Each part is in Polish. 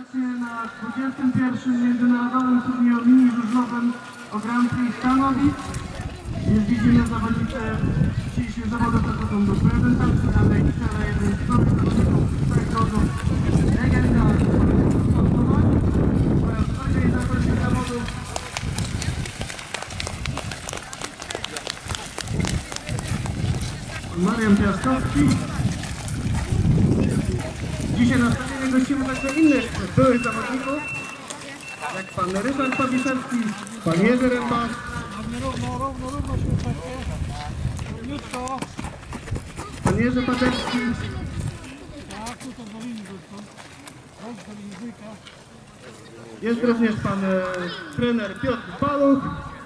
serdecznie na 21. Międzynarodowym turnieju mini żużlowym o Grand Prix Stanowic. Jak widzimy, zawodnicy dzisiejszych zawodów dochodzą do prezentacji, ale i wczoraj jeden z nowych zawodników trzech godzów, legenda oraz organizator tych zawodów. Marian Piaskowski. Dzisiaj na stadionie gościmy także innych byłych zawodników, jak pan Ryszard Pawiszewski, pan Jerzy Rębak, pan Jerzy Patecki, jest również pan trener Piotr Paluch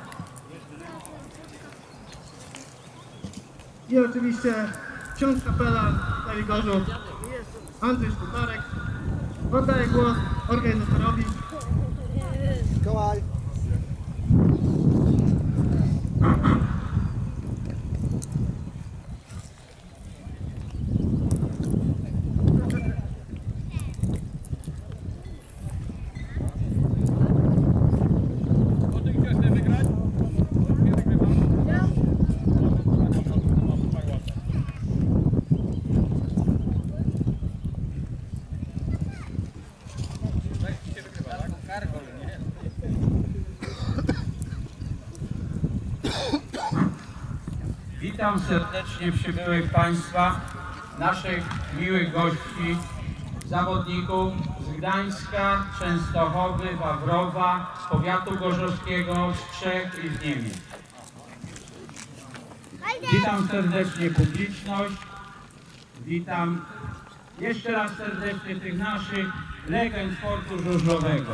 i oczywiście ksiądz kapelan Stary Gorzów Andrzej Sztutarek. Oddaję głos organizatorowi. Mikołaj. Witam serdecznie przybyłych Państwa, naszych miłych gości, zawodników z Gdańska, Częstochowy, Wawrowa, z powiatu gorzowskiego, z Czech i z Niemiec. Witam serdecznie publiczność, witam jeszcze raz serdecznie tych naszych legend sportu żużlowego.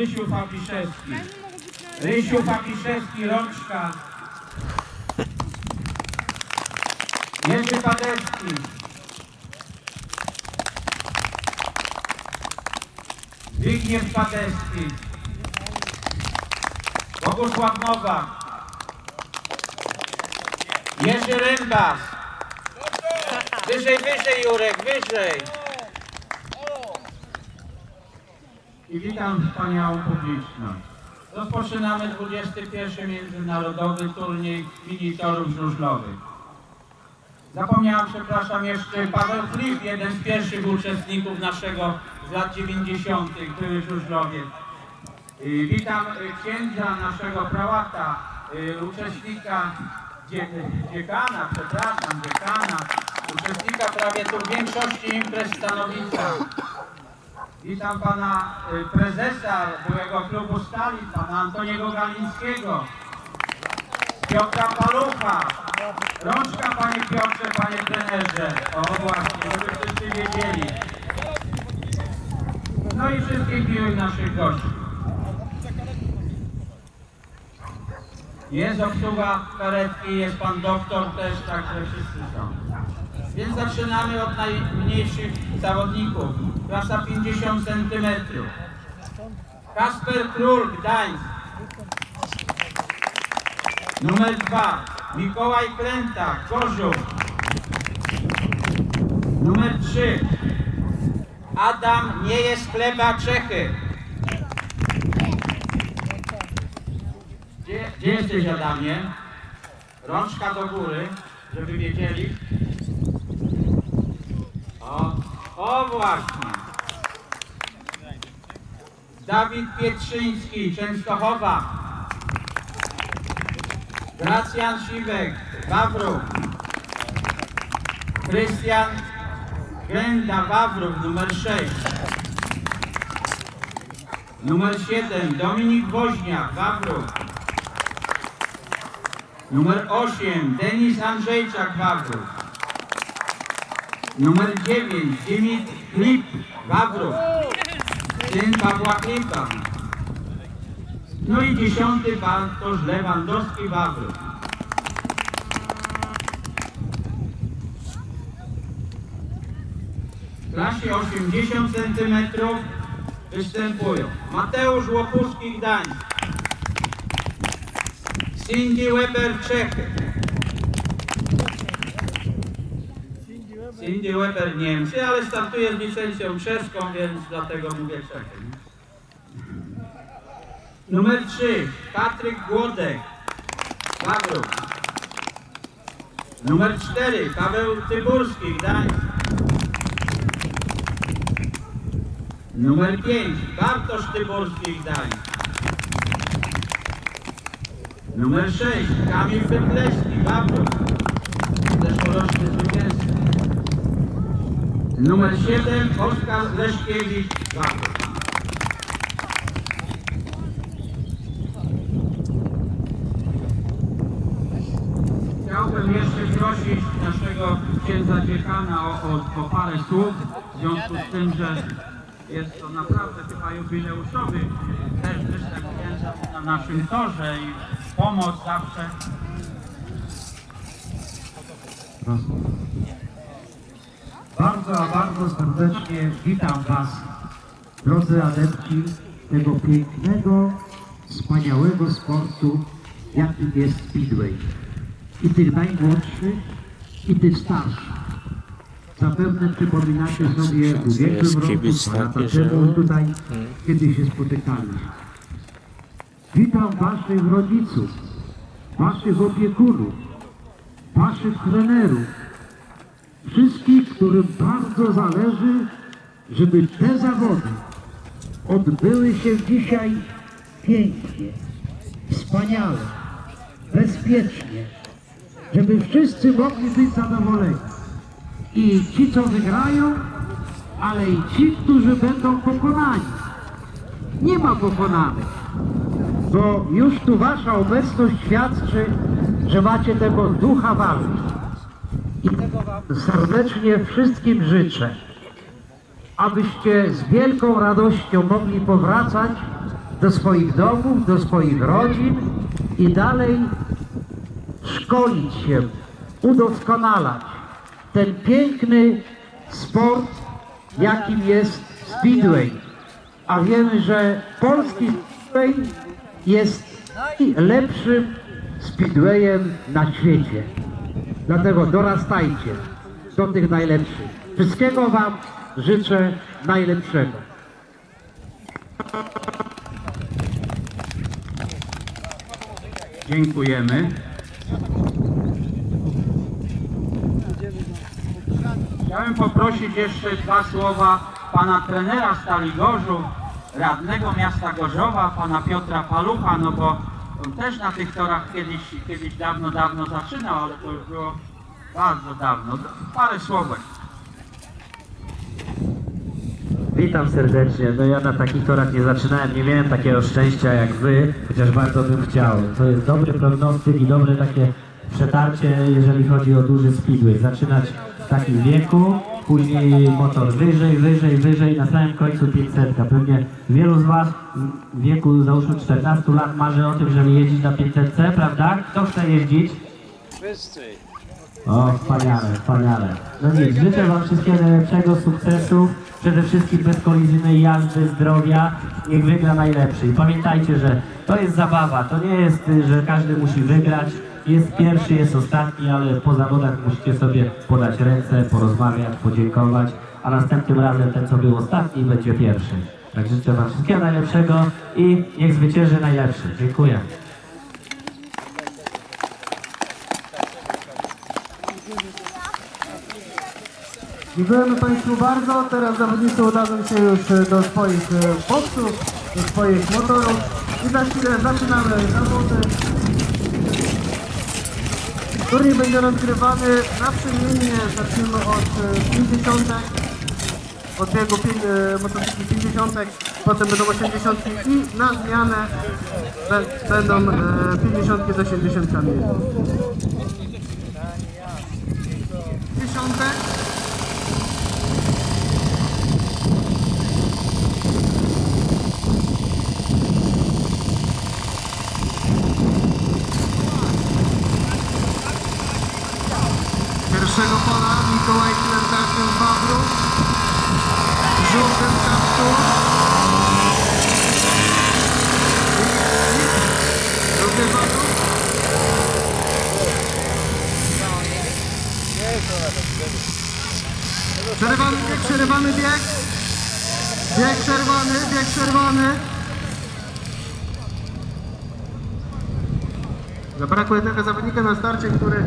Rysiu Fapiszewski, Rączka, Jerzy Patecki, Zbigniew Patecki, Bogusław Nowak, Jerzy Rębak. Wyżej, wyżej Jurek, wyżej. I witam wspaniałą publiczność. Rozpoczynamy 21. Międzynarodowy turniej mini torów żużlowych. Zapomniałem, przepraszam, jeszcze Paweł Flip, jeden z pierwszych uczestników naszego z lat 90. były żużlowiec. Witam księdza naszego prałata, uczestnika dziekana, uczestnika prawie tu w większości imprez Stanowica. Witam pana prezesa byłego klubu Stali, pana Antoniego Galińskiego, Piotra Palucha. Rączka, panie Piotrze, panie trenerze. O właśnie, żeby wszyscy wiedzieli. No i wszystkich miłych naszych gości. Jest obsługa karetki, jest pan doktor też, także wszyscy są. Więc zaczynamy od najmniejszych zawodników. Klasa 50 cm. Kasper Król, Gdańsk. Numer 2. Mikołaj Klęta, Gorzów. Numer 3. Adam nie jest chleba, Czechy. Gdzie jesteś, Adamie? Rączka do góry, żeby wiedzieli. O właśnie. Dawid Pietrzyński, Częstochowa. Gracjan Siwek, Wawrów. Krystian Grenda, Wawrów, numer 6. Numer 7, Dominik Woźniak, Wawrów. Numer 8, Denis Andrzejczak, Wawrów. Numer 9, Dimitr Klip, Wawrów. Syn Pawła Klipa. No i 10, Bartosz Lewandowski, Wawrów. W klasie 80 cm występują Mateusz Łopuski, Gdańsk. Cindy Weber, Czechy. Cindy Weber Niemcy, ale startuje z licencją czeską, więc dlatego mówię Czechy. Numer 3, Patryk Głodek, Wawrów. Numer 4, Paweł Tyburski, Gdańsk. Numer 5, Bartosz Tyburski, Gdańsk. Numer 6, Kamil Bydleski, Wawrów. Zeszłoroczny zwycięzca. Numer 7, Oskar Leszkiewicz, Wawrów. Chciałbym jeszcze prosić naszego księdza dziekana o parę słów, w związku z tym, że jest to naprawdę chyba jubileuszowy też występ księdza na naszym torze i pomoc zawsze. Bardzo serdecznie witam Was, drodzy adepci tego pięknego, wspaniałego sportu, jakim jest Speedway. I tych najmłodszych, i tych starszych. Zapewne przypominacie sobie w ubiegłym roku, 2 lata temu tutaj, kiedy się spotykaliśmy. Witam Waszych rodziców, Waszych opiekunów, Waszych trenerów, wszystkich, którym bardzo zależy, żeby te zawody odbyły się dzisiaj pięknie, wspaniale, bezpiecznie, żeby wszyscy mogli być zadowoleni. I ci, co wygrają, ale i ci, którzy będą pokonani. Nie ma pokonanych, bo już tu Wasza obecność świadczy, że macie tego ducha walki. I tego Wam serdecznie wszystkim życzę, abyście z wielką radością mogli powracać do swoich domów, do swoich rodzin i dalej szkolić się, udoskonalać ten piękny sport, jakim jest Speedway. A wiemy, że polski Speedway jest najlepszym Speedwayem na świecie. Dlatego dorastajcie do tych najlepszych. Wszystkiego Wam życzę najlepszego. Dziękujemy. Chciałem poprosić jeszcze 2 słowa pana trenera Stali Gorzów, radnego miasta Gorzowa, pana Piotra Palucha, no bo on też na tych torach kiedyś dawno zaczynał, ale to już było bardzo dawno. Parę słówek. Witam serdecznie. No ja na takich torach nie zaczynałem, nie miałem takiego szczęścia jak Wy, chociaż bardzo bym chciał. To jest dobry prognostyk i dobre takie przetarcie, jeżeli chodzi o duży speedway. Zaczynać w takim wieku, później motor wyżej, na samym końcu 500. Pewnie wielu z Was w wieku załóżmy 14 lat marzy o tym, żeby jeździć na 500, prawda? Kto chce jeździć? Wszyscy. O, wspaniale. No nic, życzę Wam wszystkiego najlepszego, sukcesów, przede wszystkim bezkolizyjnej jazdy, zdrowia, niech wygra najlepszy. I pamiętajcie, że to jest zabawa, to nie jest, że każdy musi wygrać, jest pierwszy, jest ostatni, ale po zawodach musicie sobie podać ręce, porozmawiać, podziękować, a następnym razem ten, co był ostatni, będzie pierwszy. Tak życzę Wam wszystkiego najlepszego i niech zwycięży najlepszy. Dziękuję. Dziękujemy Państwu bardzo. Teraz zawodnicy udadzą się już do swoich boksów, do swoich motorów i za chwilę zaczynamy zawody. Turniej będzie rozgrywany naprzemiennie. Zaczniemy od 50, od biegu motocykli 50, potem będą 80 i na zmianę będą 50 z 80. 50. Pierwszego pola Mikołaj Klertakiem z Wawrów, w żółtym kaptur. Drugie Wawrów. Przerywamy bieg. Bieg przerwany, bieg przerwany. Zabrakło tylko zawodnika na starcie, który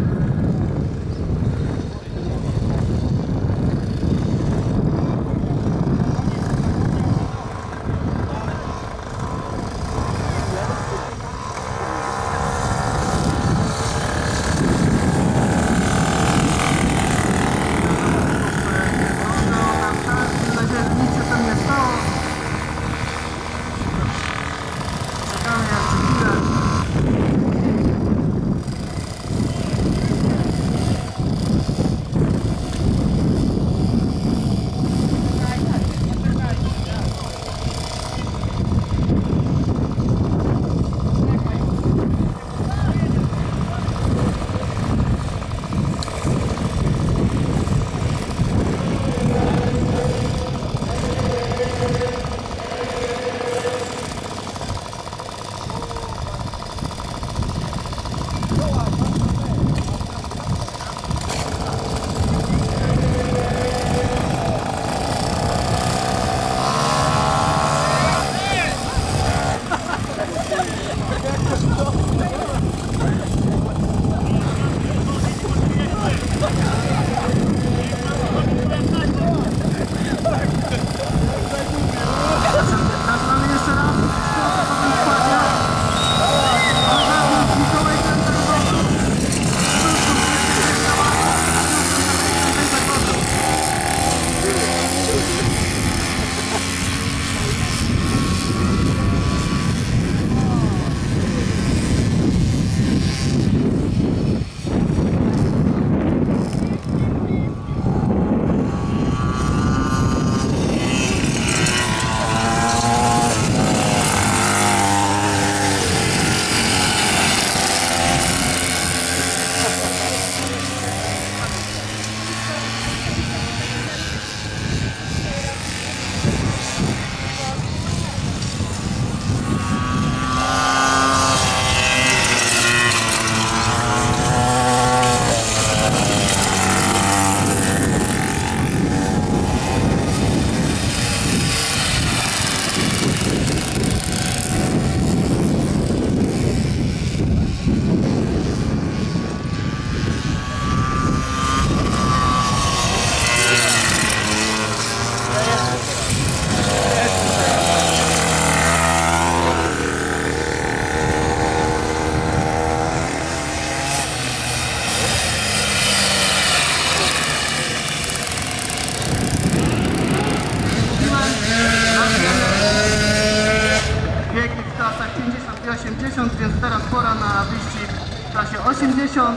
więc teraz pora na wyścig w klasie 80.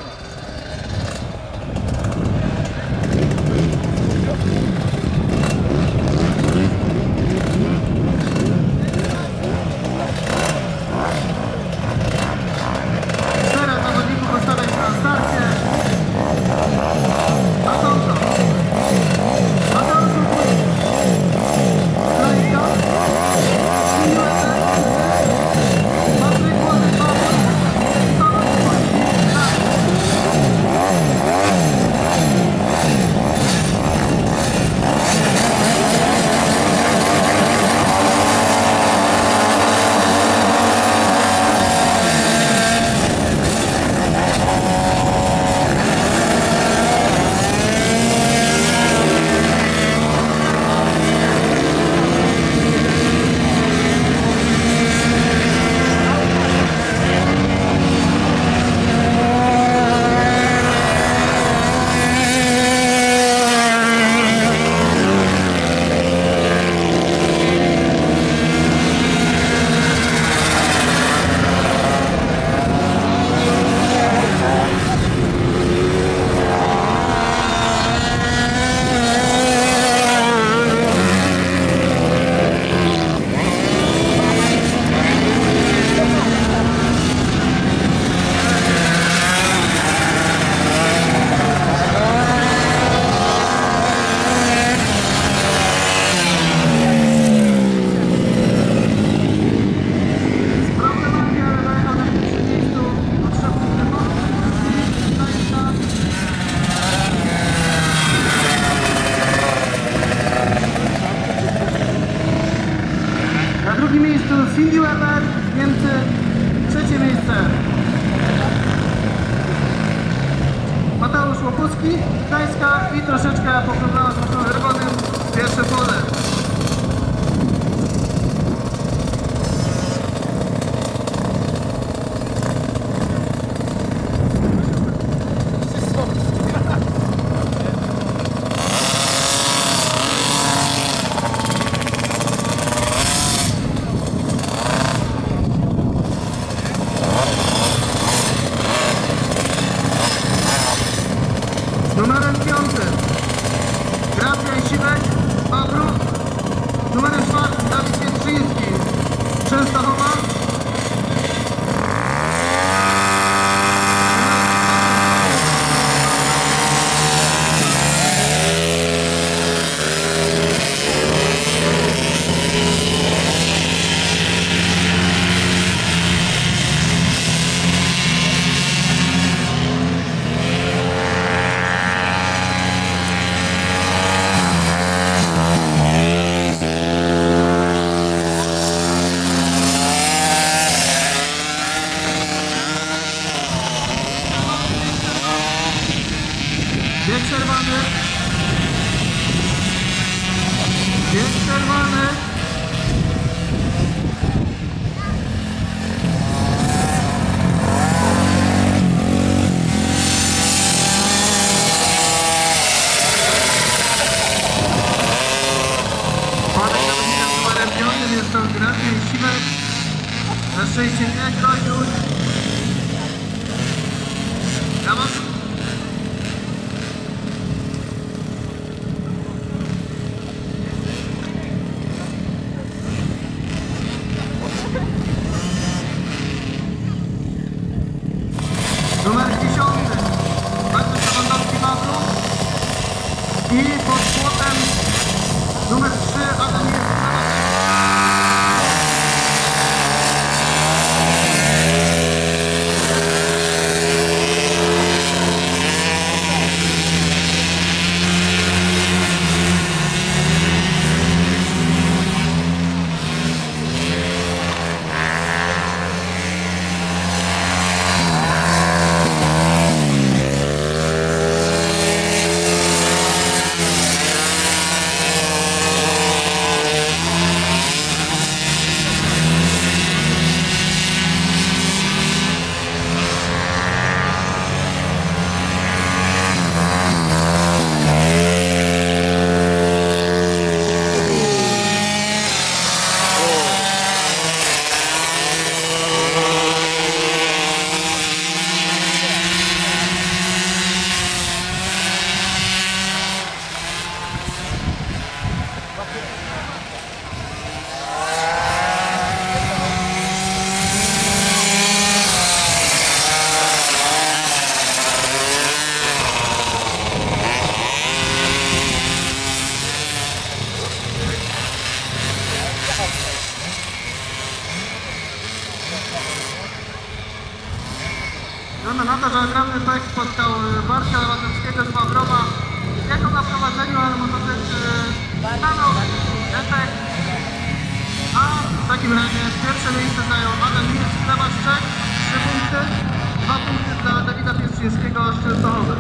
Teraz zawodników postawić na starcie. A są to Mateusz Lejka, Patryk Młody, Paweł, drugim miejscu Cindy Weber, Niemcy. Trzecie miejsce Mateusz Łopucki, Gdańska i troszeczkę po problemach z motorem czerwonym pierwsze pole. Numerem 5 Gracjan Siwek, Wawrów. Numerem 4 Dawid Piętrzyński, Częstochowa. Bieg czerwony. Bieg czerwony. Podek zawodnika z numerem 5 jest to Gracjan Siwek. Na szczęście nie groził. Brawo. Numer 10 Bartosz Lewandowski Wawrów i pod płotem numer 3 Adam Jest. Wygląda na to, że ogromny pech spotkał Bartka Lewandowskiego z Wawrowa. Jako na prowadzeniu, ale motocykl stanął, efekt. A w takim razie pierwsze miejsce zajął Adam Jest, Chlebaszczek, 3 punkty, 2 punkty dla Dawida Piętrzyńskiego z Częstochowy.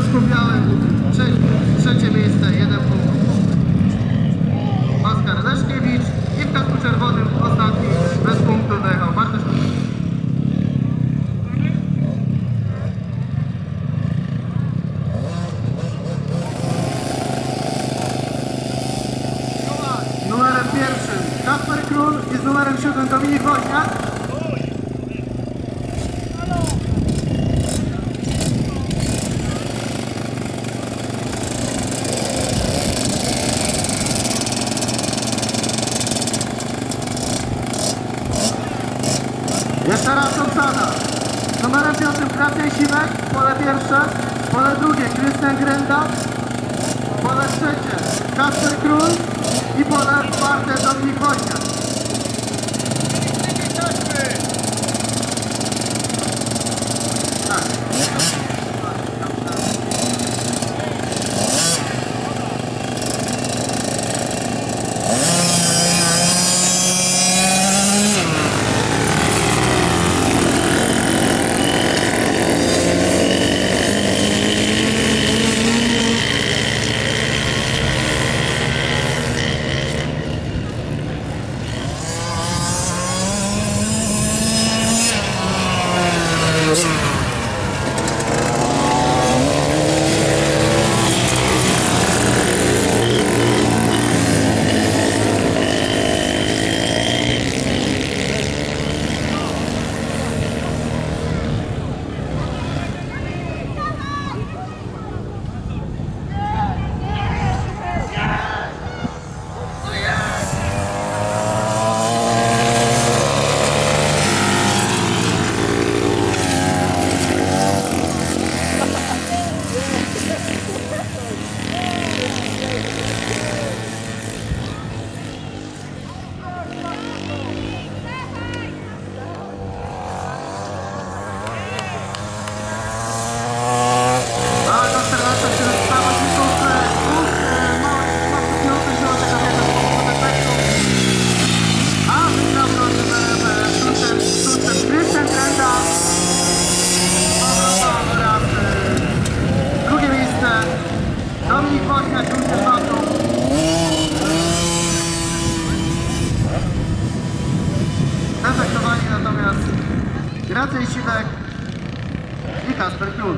kasku białym trzecie miejsce, 1 punkt. Oskar Leszkiewicz i w kasku czerwonym ostatni bez punktu dojechał Bartosz. Z numerem pierwszym Kasper Król i z numerem 7 Dominik Woźniak. Jeszcze raz obsada. Z numerem 5 Kracej Siwek, pole pierwsze, pole drugie Krystian Grenda, pole trzecie Kasper Król i pole czwarte Dominik Woźniak. Tak. Dominik Woźniak również na to. Efektowani natomiast Kracej Siwek i Kasper Król.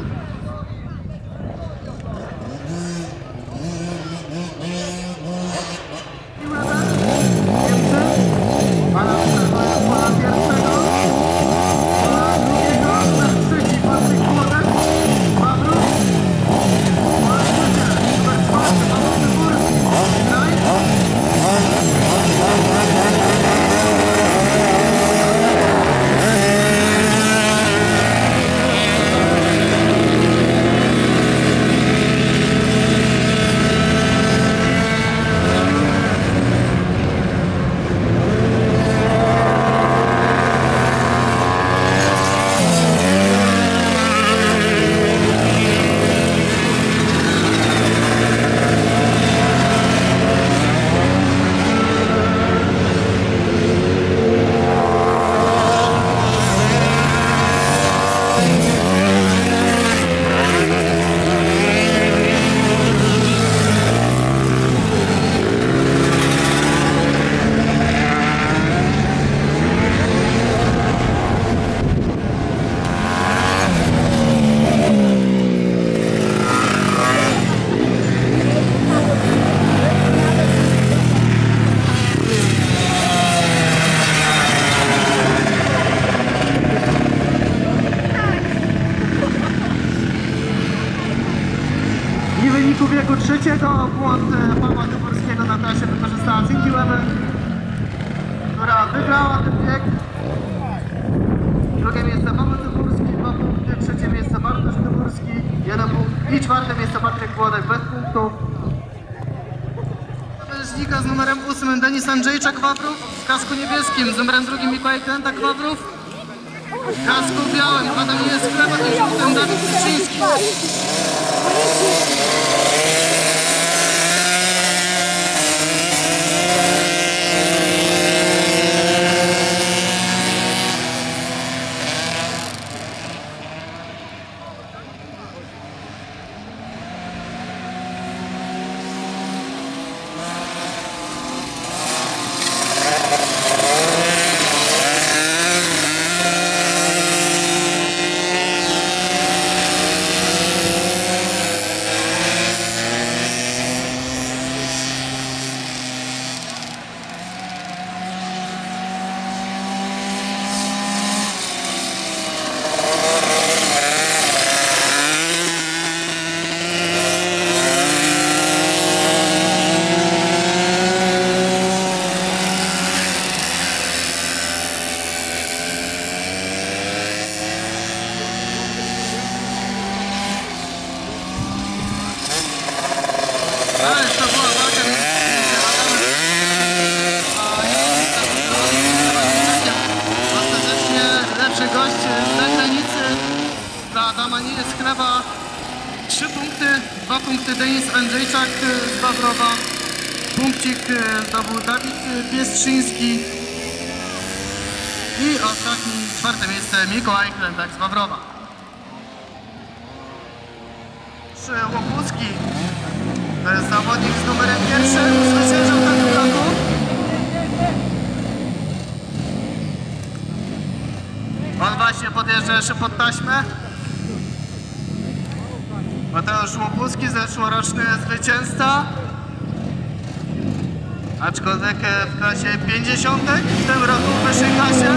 Pana pola pierwszego, pola drugiego, na trzeci Patryk Młodek, Wawrów, pola trzecie, numer czwarty, Paweł Tyburski, I w wyniku biegu trzeciego błąd Pawła Tyburskiego na trasie wykorzystała Cindy Weber, która wygrała ten bieg. Drugie miejsce Paweł Tyburski, 2 punkty, trzecie miejsce Bartosz Tyburski, 1 punkt i czwarte miejsce Patryk Włodek bez punktu. Mężnika z numerem 8 Denis Andrzejczak Wawrów, w kasku niebieskim z numerem 2 Mikołaj Klętak Wawrów, w kasku białym Adam jest Chleba i żółtym Dawid Kuczyński. z zagranicy dla Adama nie jest chleba. 3 punkty, 2 punkty Denis Andrzejczak z Wawrowa. Punkcik zdobył Dawid Piestrzyński. I ostatni, 4. miejsce Mikołaj Klendak z Wawrowa. Łopucki, to jest zawodnik z numerem 1, zwyciężył ten bloku. On właśnie podjeżdża jeszcze pod taśmę. Mateusz Łopucki, zeszłoroczny zwycięzca. Aczkolwiek w klasie 50, w tym roku w wyższej klasie.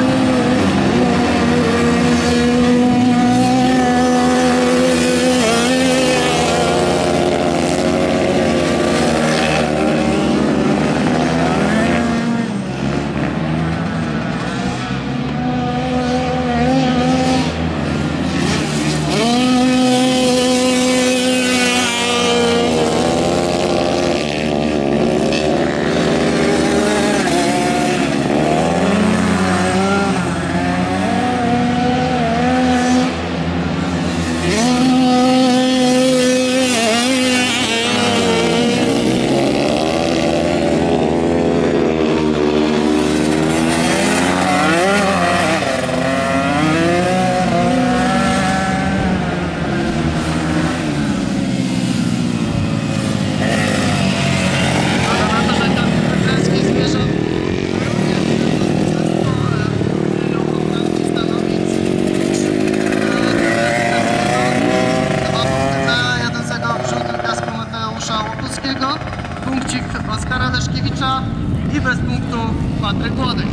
Punkcik Oskara Leszkiewicza i bez punktu Patryk Włodek.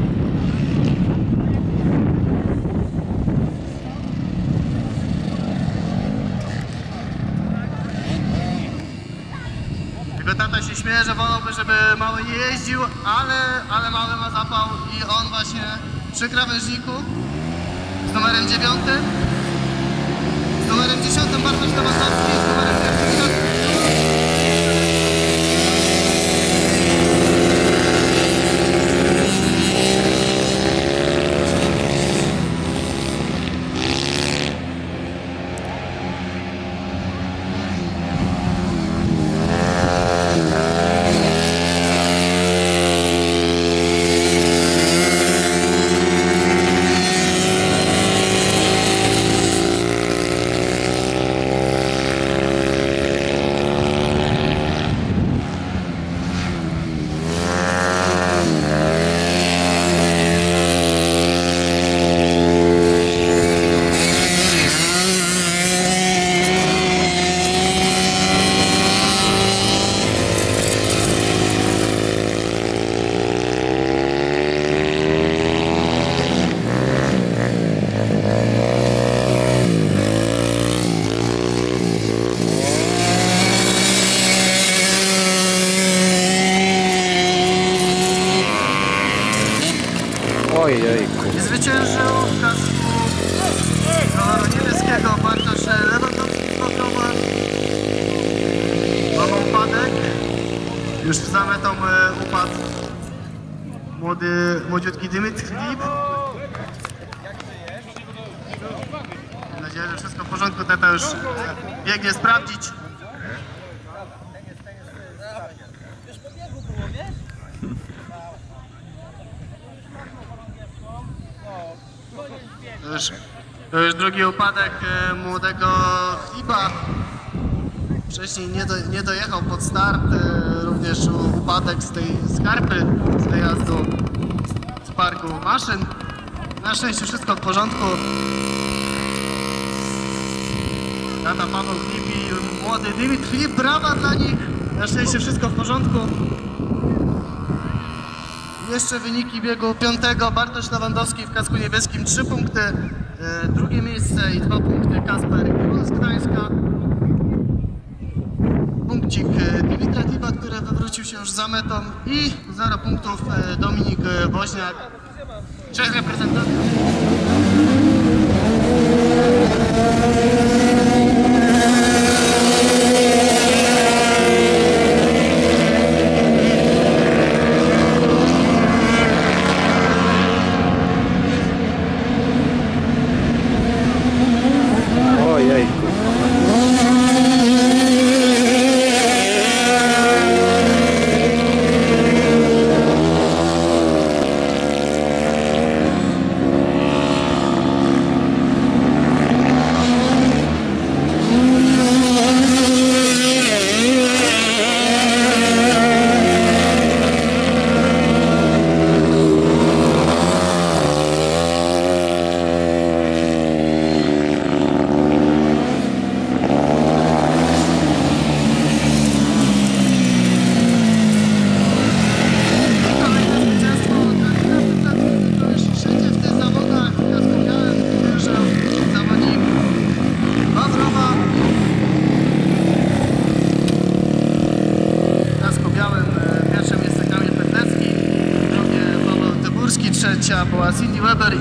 Jego tata się śmieje, że wolałby, żeby mały nie jeździł, ale mały ma zapał i on właśnie przy krawężniku z numerem 9, z numerem 10 Bartosz Nowakowski, z numerem 1. Ojejku. Zwyciężył w kasku koloru niebieskiego Bartosz Lewandowski z Wawrowa. Mamy upadek. Już za metą upadł młodziutki Dymitr Klip. Mam nadzieję, że wszystko w porządku. Tata już biegnie sprawdzić. To już drugi upadek młodego Klipa. Wcześniej nie dojechał pod start. Również upadek z tej skarpy, z wyjazdu z parku maszyn. Na szczęście wszystko w porządku. Tata Paweł Klip i młody Dymitr Klip. Brawa dla nich. Na szczęście wszystko w porządku. Jeszcze wyniki biegu 5. Bartosz Lewandowski w kasku niebieskim 3 punkty, drugie miejsce i 2 punkty Kasper Król z Gdańska. Punkcik Dymitra Klipa, który wywrócił się już za metą i 0 punktów Dominik Woźniak. 3 reprezentantów.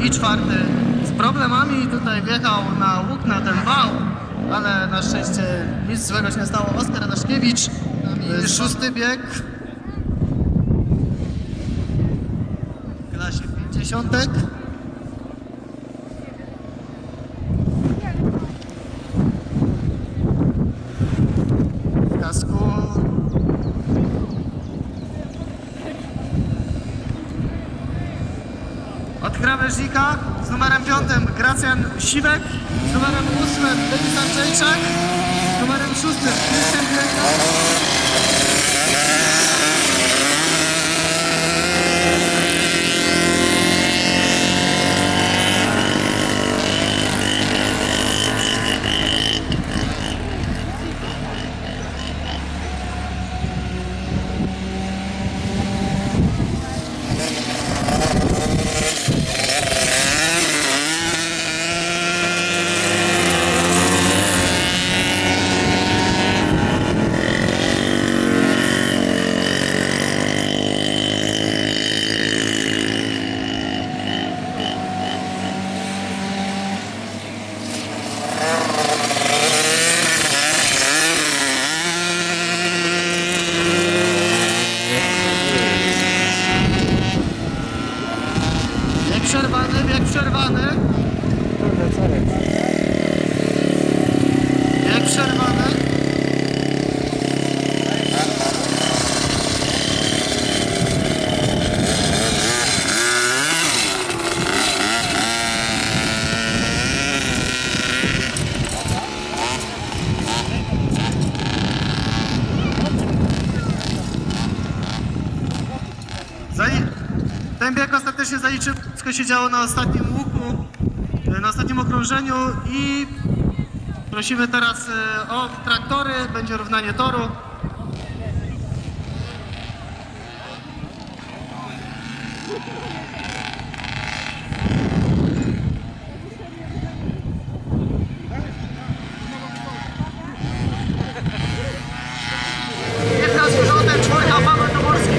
I czwarty z problemami tutaj wjechał na łuk, na ten wał, ale na szczęście nic złego się nie stało. Oskar Adaszkiewicz, szósty bieg w klasie 50. W kasku od krawężnika z numerem 5 Gracjan Siwek, z numerem 8 Denis Andrzejczak, z numerem 6 Krystian Grenda. Bieg przerwany. Bieg przerwany. Ten bieg ostatecznie zaliczył, wszystko się działo na ostatnim łuku, na ostatnim okrążeniu i prosimy teraz o traktory, będzie równanie toru. I teraz żółtym czwórka Paweł Toborski.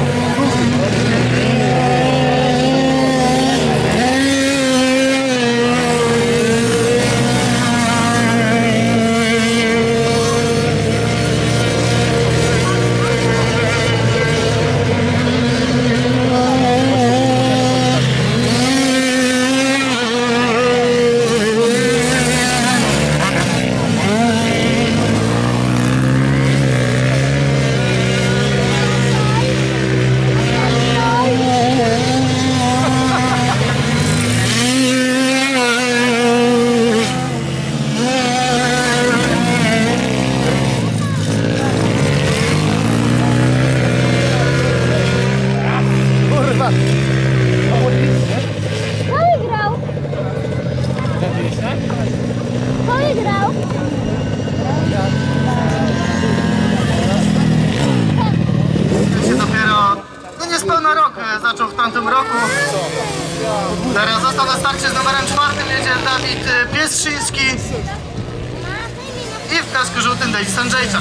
Zaczął w tamtym roku. Teraz został na starcie z numerem 4, jedzie Dawid Piestrzyński i w kasku żółtym Denis Andrzejczak.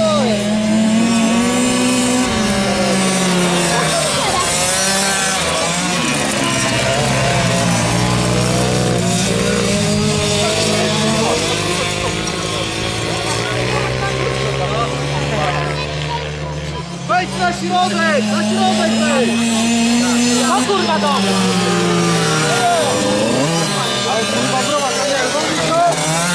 Wejdź na środek! Na środek wejdź! No kurwa dobra! Ale kurwa browa, to nie, robisz to?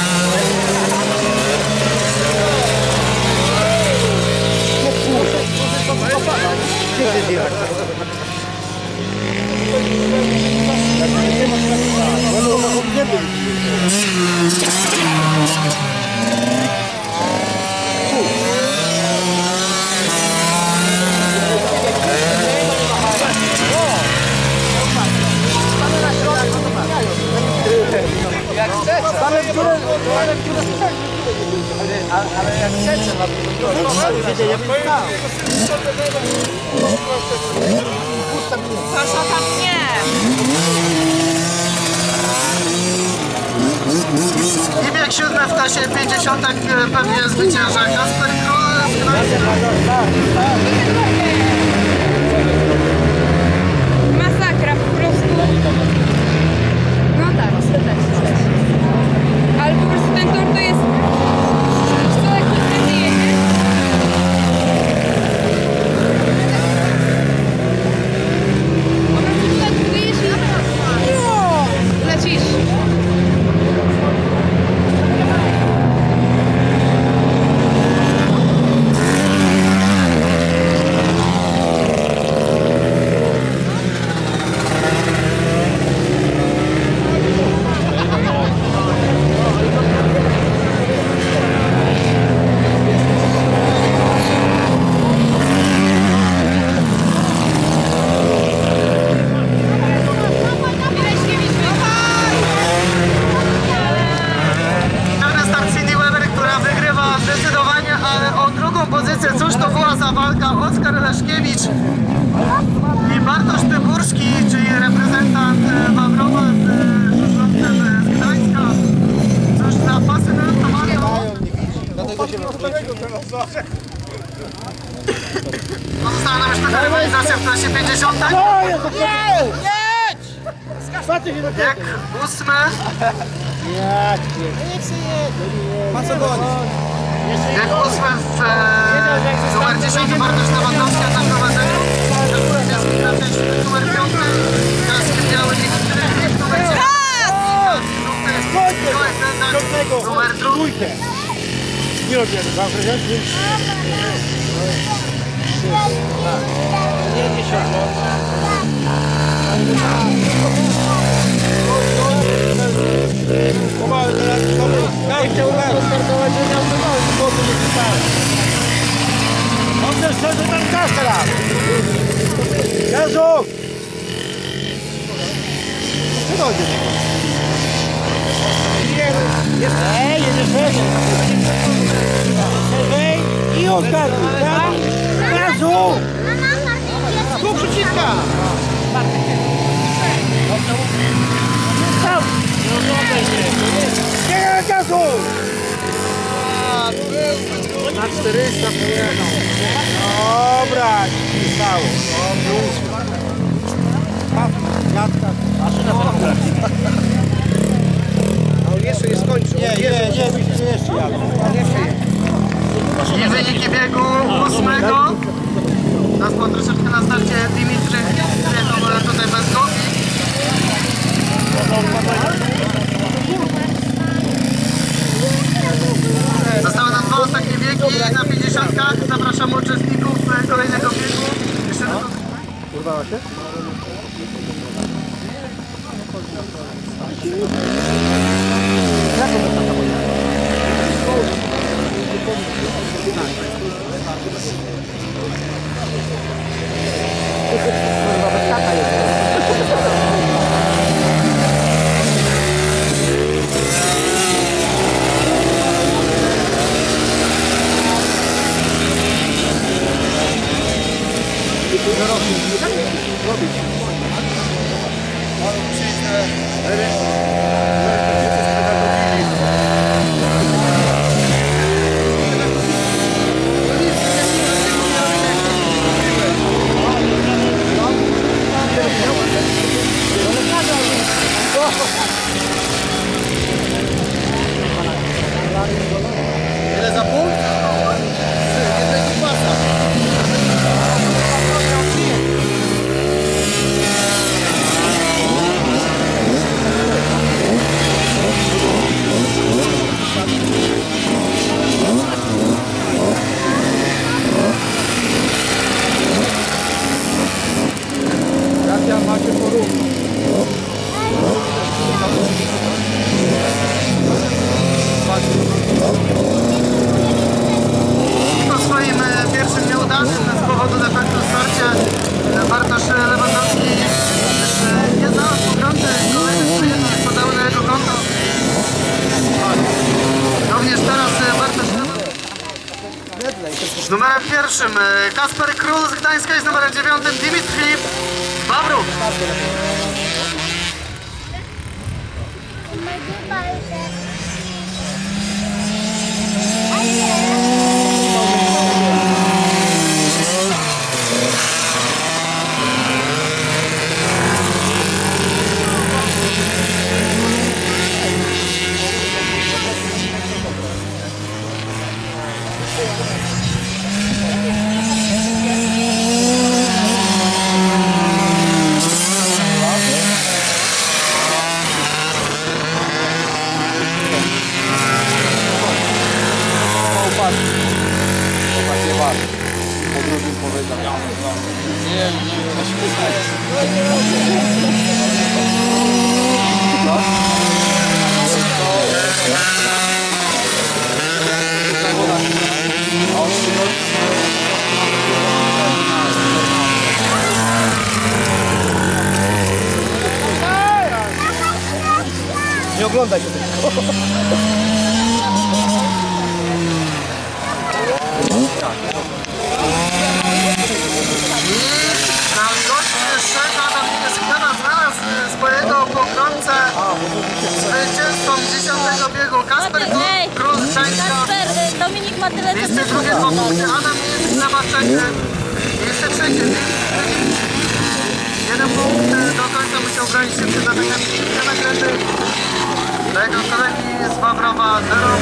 Jak chcecie, ale jak chcecie, nie Sasza, tam nie! I bieg 7 w klasie 50 pewnie zwycięża Kasper Król. Masakra po prostu. Pozostała nam jeszcze rywalizacja w klasie 50. Bieg 8. Bieg 8 w numer 10 Bartosz Lewandowski na prowadzeniu. Numer 5 Kasper Biały numer 9. Numer 2. Nie robię, wam prezent? On też chce, że tam gaz teraz! Gazu! Co to jest? Ej, jedziesz! I odgaduj, tak? Gazu! Tu przyciska! Nie, gazu! Na 400 pojechał. Dobra, nie stało. No jeszcze nie skończył. Nie, jeszcze jadę. I wyniki biegu 8. Nas było troszeczkę na starcie Dimitry jechał tutaj bez nogi. Zostały nam 2 ostatnie biegi na 50. Zapraszam uczestników kolejnego biegu. Jeszcze raz. Urwała się? Ile za punkt? Jednego pasa. Racja macie porówno. Po swoim pierwszym nieudanym z powodu defektu w starcie Bartosz Lewandowski już nie znalazł pogrący kolejnych przyjemnych podały na jego konto. Również teraz Bartosz z numerem 1 Kasper Król z Gdańska i z numerem 9 Dimitri Wawruk. Nie oglądaj się tego. Na gości szef Adam Nieskana znalazł swojego pogromcę zwycięzcą 10. biegu Kasper Król z Gdańska. Kasper, Dominik ma tyle, co Miejsce drugie 2 punkty, Adam jest na Maczeńce. Miejsce trzecie. 1 punkt do końca musiał bronić się przed atakami nagrody. Do jego kolegi z Wawrowa 0.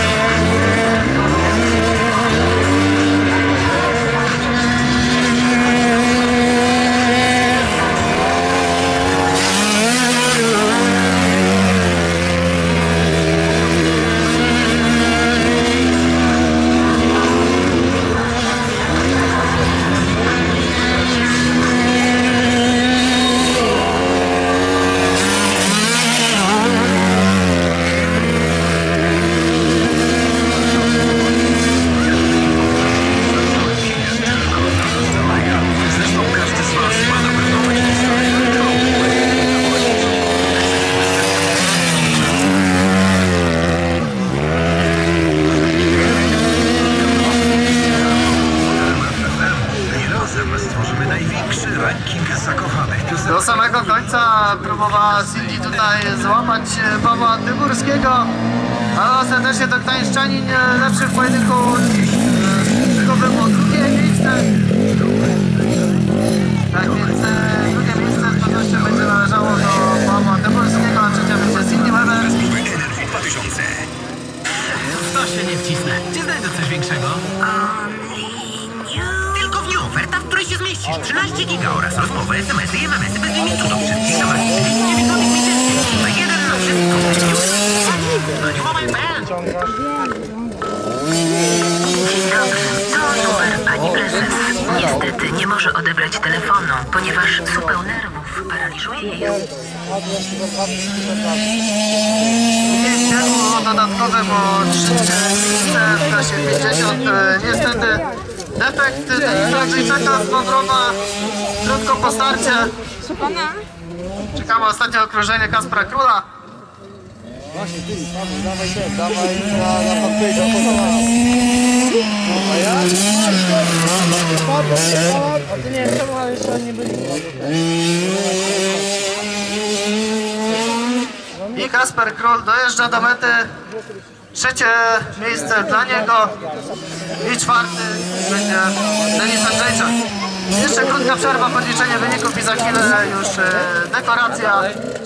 Do samego końca próbowała Cindy tutaj złapać Pawła Tyburskiego, ale ostatecznie to gdańszczanin lepszy w pojedynku szykowym o drugie miejsce. Tak więc drugie miejsce z pewnością będzie należało do Pawła Tyburskiego, a trzecia będzie Cindy Weber. To się nie wcisnę. Czy znajdę coś większego? Tylko w nie oferta, w której się zmieścisz. 13 giga oraz rozmowy, SMS-y i MMS-y bez limitu do wszystkich numerów 209 zł miesięcznie. Na jeden na wszystko. No nie moment, Dzień dobry, to numer pani prezes. Niestety nie może odebrać telefonu, ponieważ supeł nerwów paraliżuje jej. Było dodatkowym o trzecie miejsce w klasie 50. Niestety defekt Andrzejczaka z Wawrowa krótko po starcie. Czekamy ostatnie okrążenie Kaspra Króla. Właśnie, ty, Paweł, dawaj ten, dawaj na fanpage'a, a ja? A ty nie wiem czemu, ale jeszcze nie byli. I Kasper Król dojeżdża do mety. Trzecie miejsce dla niego i czwarty będzie Denis Andrzejczak. Jeszcze krótka przerwa, podliczenie wyników i za chwilę już dekoracja.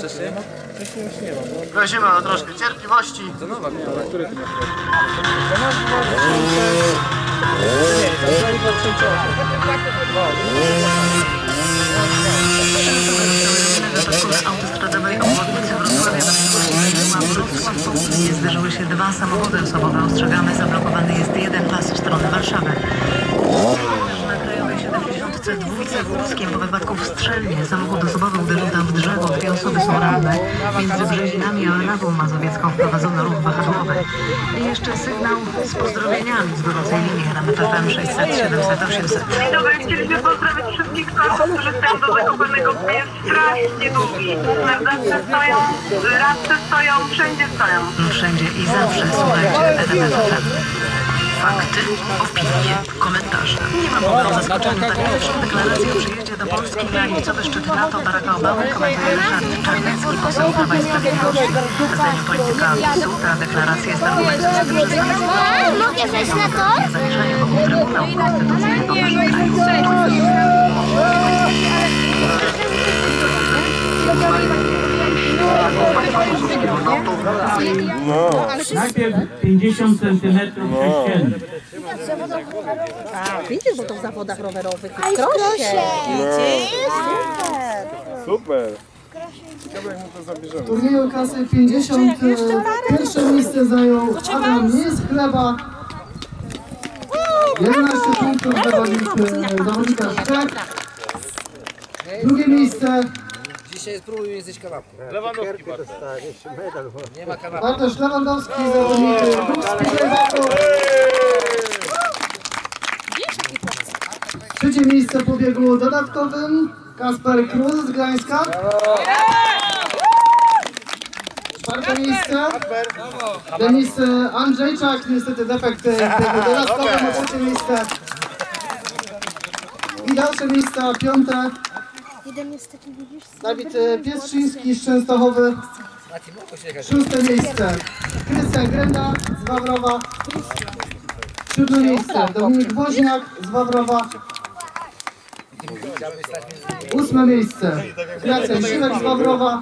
Prosimy o troszkę cierpliwości. To nowa miała, który ty masz? Z autostradowej obwodnicy Wrocławia na Wrocław zderzyły się dwa samochody osobowe. Ostrzegamy, zablokowany jest jeden pas w stronę Warszawy. Na krajowej 72 w Łódzkiem po wypadku w Strzelnie samochód osobowy uderzył tam w drzewo. 2 osoby są ranne. Między Brzezinami a Rawą Mazowiecką wprowadzono ruch wahadłowy. I jeszcze sygnał z pozdrowieniami z gorącej linii na FM 600 700 800. Dzień dobry, chcieliśmy pozdrowić wszystkich starszych, którzy stoją do Zakopanego, gdzie jest strasznie długi. Zawsze stoją, radce stoją, wszędzie stoją. Wszędzie i zawsze słuchajcie RMF FM. Fakty, opinie, komentarze. Nie mam powodu zaskoczenia. Tak pierwszą deklarację o przyjeździe do Polski na lipcowy szczyt NATO Baracka Obamy komentuje Ryszard Czarnecki, poseł Prawa i Sprawiedliwości. Zdaniem polityka PiS-u ta deklaracja jest argumentem za tym, że Stany Zjednoczone Mogę wejść na to? zamierzają wokół Trybunału Konstytucyjnego w naszym kraju. Najpierw 50 cm sześciennych. Widzisz, bo to w zawodach rowerowych A i w krosie. Super. Ciekawe jak mu to zabierzemy. W turnieju klasy 50 pierwsze miejsce zajął Adam Chleba. 11 punktów zawodnika Szczek. Drugie miejsce Dzisiaj spróbuj zjeść kanapkę. Lewandowski nie ma kanapki. Bartosz Lewandowski, zawodnik Speedwaybaku. Trzecie miejsce po biegu dodatkowym Kasper Król z Gdańska. Czwarte miejsce Denis Andrzejczak, niestety defekt w biegu dodatkowym. Trzecie miejsce i dalsze miejsca, piąte Dawid Piestrzyński z Częstochowy. Szóste miejsce Krystian Grenda z Wawrowa. 7 miejsce Dominik Woźniak z Wawrowa. 8 miejsce Jacek Szylek z Wawrowa.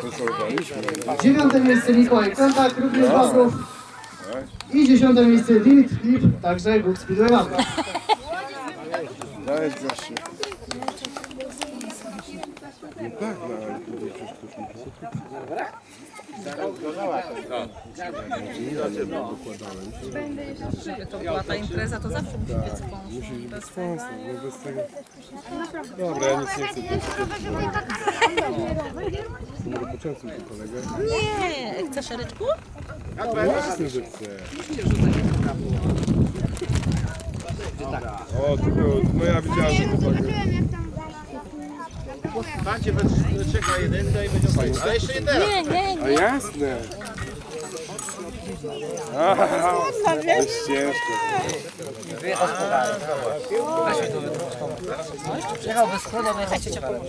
9 miejsce Mikołaj Kępak, również z Wawrów. I 10 miejsce Limit Flip, także Bóg Speedway Wawrów. Żeby to była ta impreza, to zawsze musi być sponsor. Bez tego... Dobra, ja nic nie chcę. Może poczęstuj tu kolegę. Nie, chcesz szereczku? Jasne, że chcę. O, no ja widziałem, że to tak. Patrzcie, czeka jedynka i będzie fajnie. Ale jeszcze nie teraz. Nie. A jasne. To jest ciężko. Wyjechał z pogarem. Weźmy tu wytruszką. Przyjechał bez składu, no jechać cię pomóc.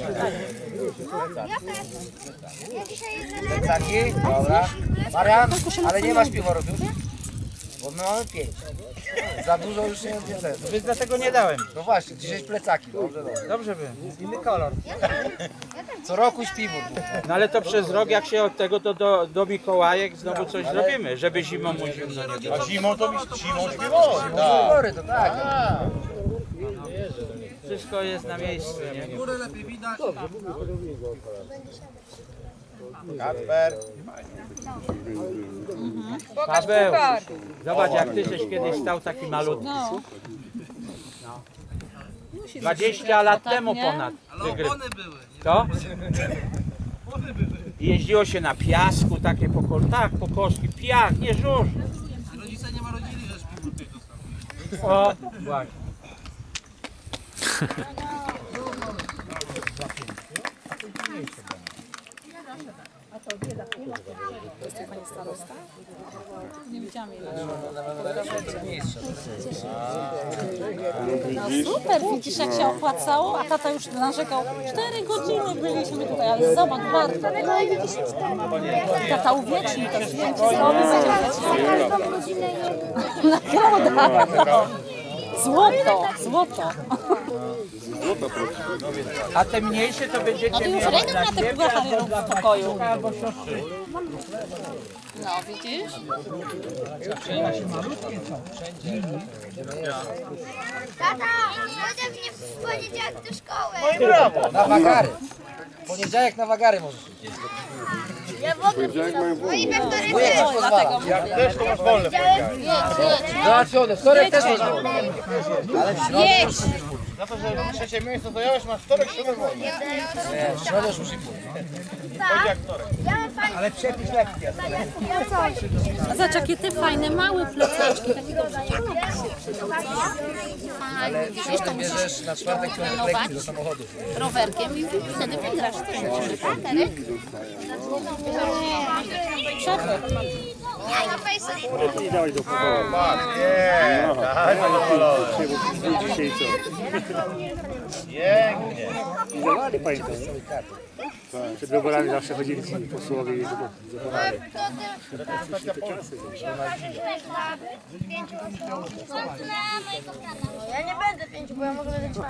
Plecaki? Dobra. Marian, ale nie masz piworów już? Bo my mamy 5. Za dużo już nie chcę. Więc dlatego nie dałem. No właśnie, dzisiaj plecaki. Dobrze by. Inny kolor. Co roku śpiwór. No ale to przez rok, jak się od tego do Mikołajek znowu coś zrobimy, żeby zimą mu zimno nie było. A zimą to zimą śpiwory. To tak. Wszystko jest na miejscu, nie? Górę lepiej widać. Kacper. Paweł, zobacz jak ty żeś kiedyś stał taki malutki. No. 20 lat temu ponad wygrył. To? I jeździło się na piasku, takie po koszki, piach, nie żuż. Rodzice nie marudzili, że śpiwór tych dostał. O, właśnie. Pani starosta? Nie widziałam jej. No super, widzisz jak się opłacało, a tata już narzekał. 4 godziny byliśmy tutaj, ale zobacz, warto. Tata uwieczni to zdjęcie zrobi, będzie nagroda. Złoto. A te mniejsze to będziecie mieli na te puchary w pokoju. albo siostry. No, widzisz? Tata, ode mnie w poniedziałek do szkoły. No i brawo. Na wagary. Poniedziałek na wagary możesz iść. Ja w ogóle i we wtorek Wujek ci pozwala. Jak też to masz wolne w załatwione. Wtorek też masz wolne. Ale w środę już... Za to, że trzecie miejsce zająłeś, masz wtorek, środę wolne. Nie, w środę już musi pójść. Chodź jak wtorek. Ale przepis lekki. A zobacz, jakie te fajne, małe plecaczki. Ale w środę bierzesz na czwartek lekcji do samochodu. Rowerkiem i wtedy wygrasz. I dałeś do pokoju. Nie, tak, zadowolony. Dzisiaj co? Pięknie. I zawali pamiętam. Tak, przed wyborami zawsze chodzili ci posłowie i zachowali. Ja nie będę 5, bo ja może będę 4.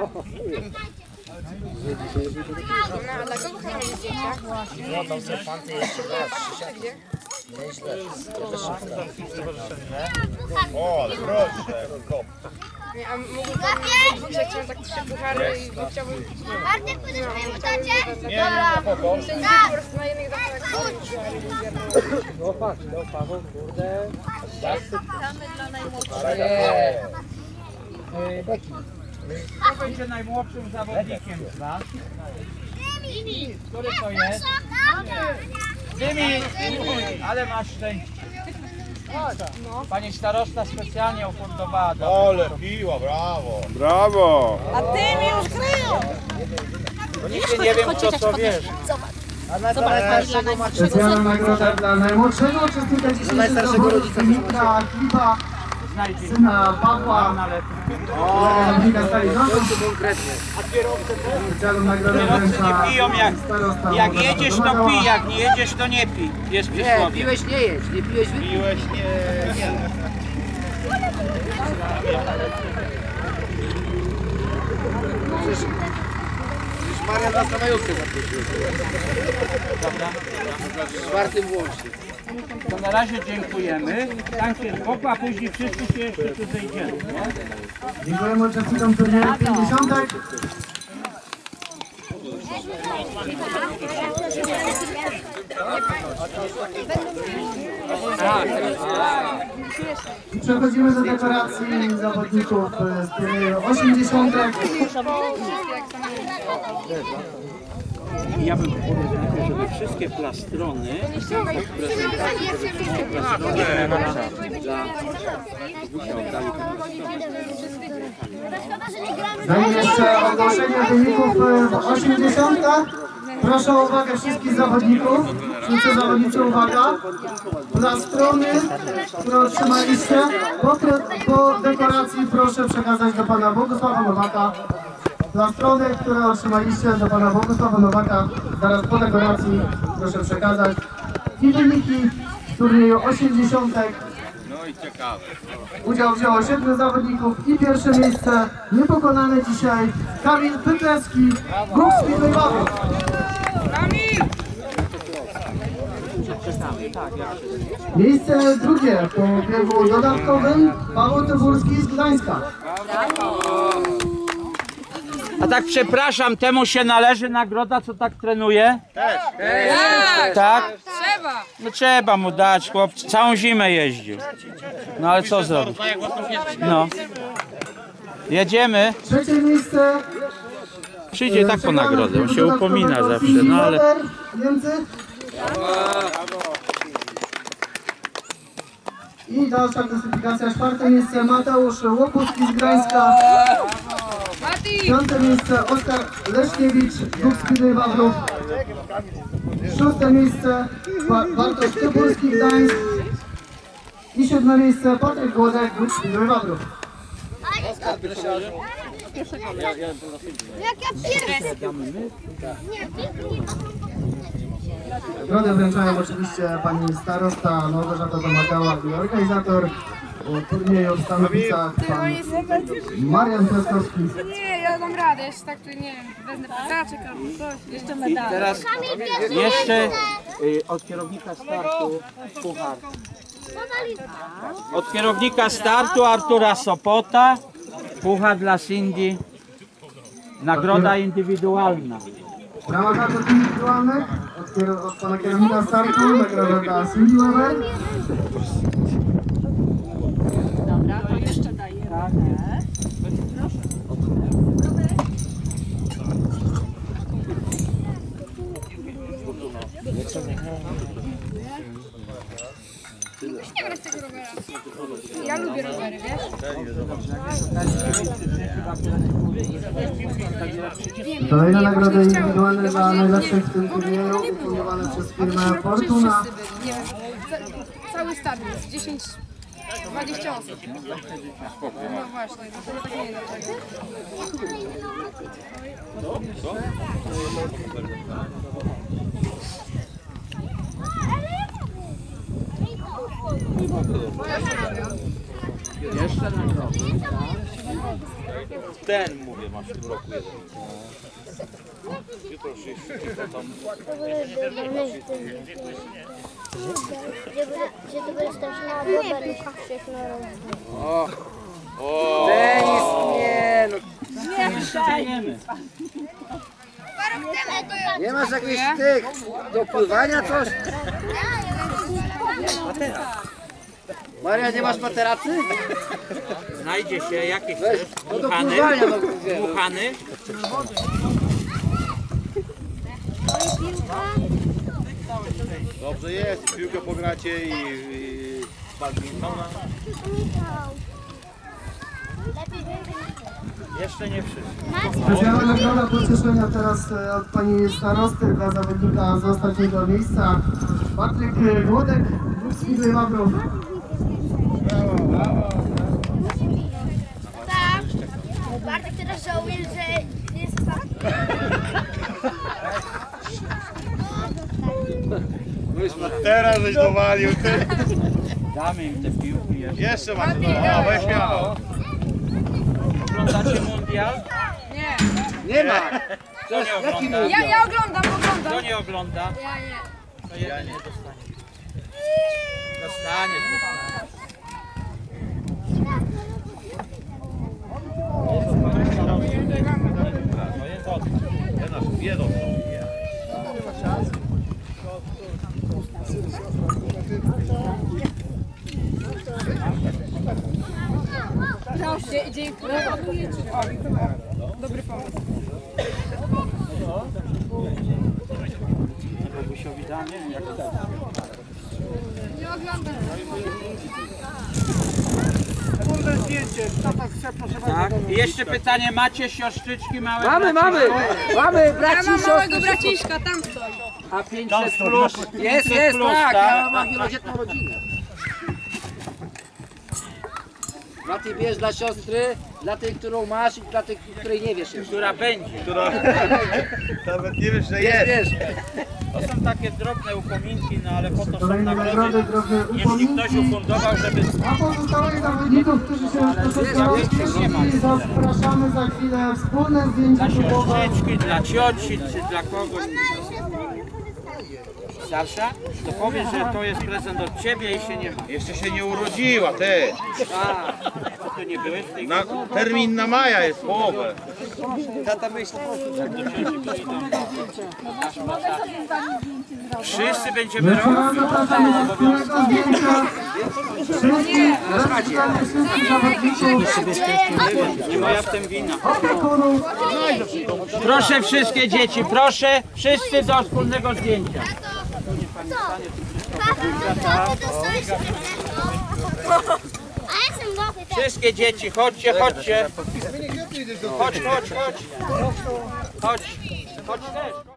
A dla kogo chcesz? No tam są fanty jeszcze nieźle. O, ale proszę. A mógłby pan że chciałem tak 3 puchary i chciałbym... Bartek, pójdziesz mojemu tacie? Nie, na poko. Tak! Po prostu na jednych zapałach. No patrz, no Paweł, kurde. Damy dla najmłodszych. Kto będzie najmłodszym zawodnikiem z was? Który to jest? Dymi! Ale masz szczęście. Pani starosta specjalnie ufundowała. Ale piła, brawo. Brawo! A ty mi już kryją! Nigdy nie wiem, kto to wiesz. Zobacz, Specjalna nagroda dla najmłodszego uczestnika dzisiejszych zawodów Filipka Klipa, syna Pawła, zawodnika stali rządu. Specjalną nagrodę Kierowcy wręcza nie piją, starosta jak Małgorzata jedziesz to Domagała. pij, jak nie jedziesz to nie pij. Jest Nie, przysłowie. piłeś nie jedź, nie piłeś wypić. Piłeś nie. Maria nas na majówkę zaprosiła. Dobra. Z czwartym włącznie. To na razie dziękujemy. Tam się spokój, a później wszyscy się jeszcze tu zejdziemy. Dziękujemy uczestnikom turnieju 50. Przechodzimy do dekoracji zawodników z turnieju 80. Ja bym powiedział, żeby wszystkie plastrony Zanim jeszcze ogłoszenie wyników w 80. Proszę o uwagę wszystkich zawodników. Wszyscy zawodnicy, uwaga. Plastrony, które otrzymaliście, po dekoracji proszę przekazać do pana Bogusława Nowaka. Plastrony, które otrzymaliście do pana Bogusława Nowaka, zaraz po dekoracji proszę przekazać. I wyniki z turnieju 80. No i ciekawe. Udział wzięło 7 zawodników i pierwsze miejsce niepokonany dzisiaj Kamil Pytlewski, Bóg Speedway Wawrów. Miejsce drugie po biegu dodatkowym Paweł Tyburski z Gdańska. A tak przepraszam, temu się należy nagroda, co tak trenuje? Też. Tak? Trzeba. No trzeba mu dać, chłopcy. Całą zimę jeździł. No ale co zrobić? No. Jedziemy. Trzecie miejsce. Przyjdzie tak po nagrodę, on się upomina zawsze, no ale... Niemcy. I dalsza klasyfikacja, czwarte miejsce Mateusz Łopuski z Gdańska. Piąte miejsce Oskar Leszkiewicz, Bóg Speedway Wawrów. Szóste miejsce Bartosz Tyburski, Gdańsk. I siódme miejsce Patryk Głodek, Bóg Speedway Wawrów. Jak ja pierwszy. Nagrodę wręczają oczywiście pani starosta Małgorzata Domagała i organizator turnieju w Stanowicach, pan Marian Piaskowski. Nie, ja dam radę, jeszcze tak tu nie wiem, wezmę ptaczek albo coś. Jeszcze I medal. teraz jeszcze od kierownika startu puchar. Od kierownika startu Artura Sopota puchar dla Cindy. Nagroda indywidualna. W ramach nagród indywidualnych od pana kierownika startu nagroda dla Cindy Weber. Dobra, to jeszcze dajemy. Nie brać tego rowera. Ja lubię rowery, wiesz? Kolejne nagrody indywidualne dla najlepszych w tym turnieju ufundowane przez firmę Fortuna. Nie wiem, cały stadion jest 10, 20 osób. No właśnie, to tak nie wiem dlaczego. Jeszcze nagroda. Ten mówię, masz w tym roku jeden. Gdzie to będziesz tam się na rowerze O! O! Tenis, nie no. Przejdziemy. Nie masz jakichś tych do pływania coś? Maria, nie masz materacy? Znajdzie się jakieś Weź, też no do dmuchany. pływania, no. Dmuchany. Dobrze jest, piłkę pogracie i badmintona. Jeszcze nie wszyscy. Specjalna nagroda pocieszenia teraz od pani starosty dla zawodnika z ostatniego miejsca. Patryk Głodek, Bóg Speedway Wawrów. Tak. Bartek teraz żałuje, że nie jest ostatni. Teraz żeś dowalił, ty. Damy im te piłki jeszcze. Jeszcze macie, no, weź śmiało. Oglądacie mundial? Nie. Nie ma. Kto nie ogląda? Ja oglądam. Kto nie ogląda? Ja nie. To jeden nie dostanie. Dostanie. Dziękuję. Dobry pomysł. Nie oglądam. Wspólne zdjęcie. Kto tak chce, proszę bardzo. Tak. I jeszcze pytanie, macie siostrzyczki małe? Mamy, braci, Ja mam małego siostry. braciszka, tam coś. A 500 plus? Jest, tak. Ja mam wielodzietną rodzinę. Dla tej wiesz, dla siostry, dla tej, którą masz i dla tej, której nie wiesz jeszcze. Która będzie. Nawet nie wiesz, że Wiesz. jest. To są takie drobne upominki, no ale po to są Kolejne nagrody, nagrody. drobne Jeśli ktoś upominki. ufundował, żeby... A pozostałych zawodników, którzy się już troszeczkę rozpieszyli, zapraszamy za chwilę wspólne zdjęcie Dla klubowe. siostrzyczki, dla cioci, czy dla kogoś. Starsza? To powiesz, że to jest prezent od ciebie i się nie ma. Jeszcze się nie urodziła, ty. Co ty nie byłeś w tej Termin na maja jest połowę. Wszyscy będziemy Jeszcze raz robić. zapraszamy do wspólnego zdjęcia. Wszystkich zawodników, Nie moja w tym wina. opiekunów. Proszę wszystkie dzieci, proszę wszyscy do wspólnego zdjęcia. Wszystkie dzieci, chodźcie. Chodź. Chodź też.